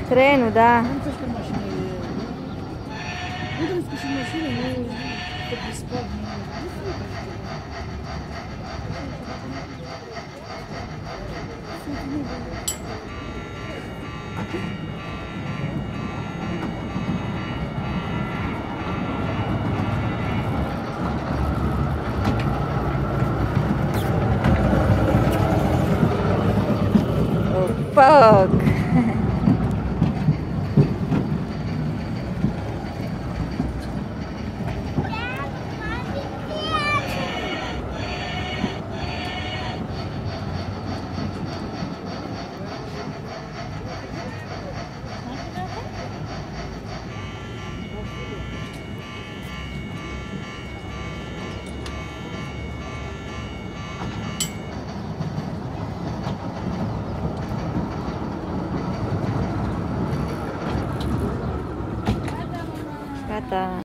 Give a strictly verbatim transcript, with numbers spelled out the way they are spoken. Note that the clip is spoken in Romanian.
Trenul, da. Am fost pe mașină. Nu trebuie să și mașină, nu te prispad. Foc! Gata.